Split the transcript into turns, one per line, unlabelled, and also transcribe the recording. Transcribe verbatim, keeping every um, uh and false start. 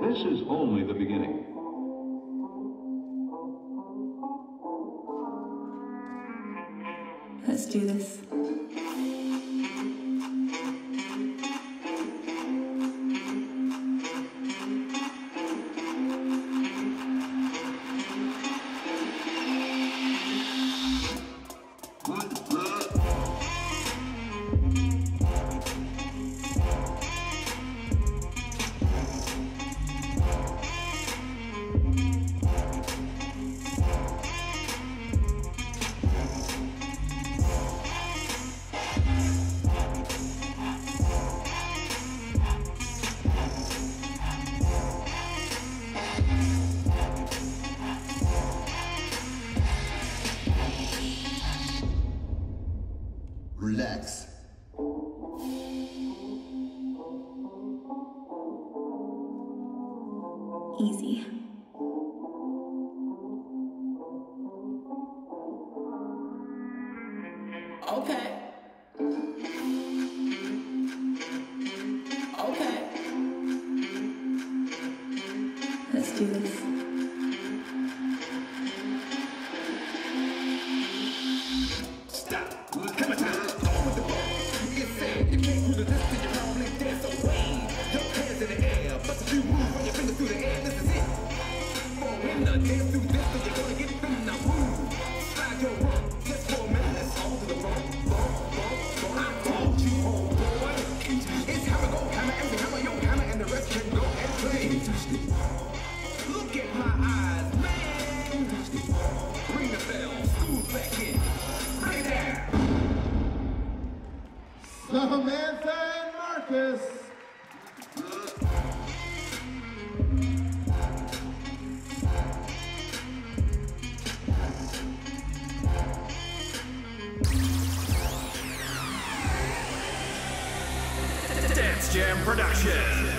this is only the beginning.
Let's do this.
Relax.
Easy.
Okay. Okay.
Let's do this.
Stop. Come on, time. Go with the ball. It's sad. You can't do this till you're probably dead. So wave your hands in the air. Bust a few moves. Run your fingers through the air. This is it. For in the dance through this, cause you're gonna get through. Now move. Slide your rump. Just for a minute. Let's all to the bump. Bump, bump, bump. I told you, homeboy. It's hammer, go hammer, and the hammer, yo hammer, and the rest can go and play. Look at my eyes, man. Ring the bell. School's back in. Right there.
Samantha and Markus.
MADjam Production.